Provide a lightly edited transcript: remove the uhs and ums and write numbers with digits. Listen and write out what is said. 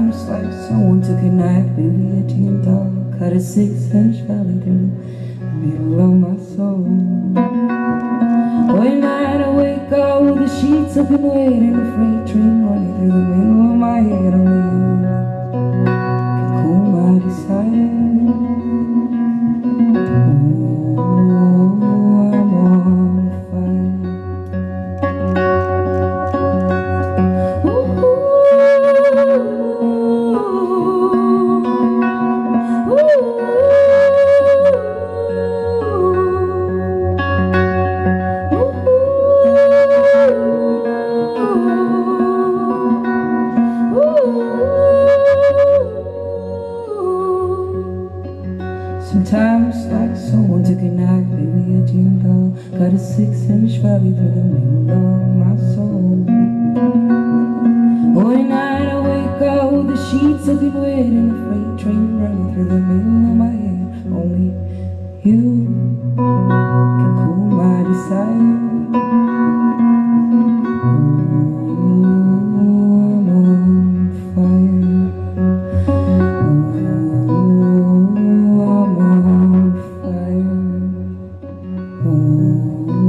Sometimes like someone took a knife, baby, a tin dog, cut a 6-inch valley through the middle of my soul. One night I wake up with the sheets open wide and a freight train running through the middle of my head. Only you can cool my desire. Oh, I'm on fire. Sometimes like someone took a knife, baby, a tin dog, cut a 6-inch valley through the middle of my soul. One night I wake up with the sheets soaking wet and a freight train running through the middle of my head. Only you can cool my desire. Oh,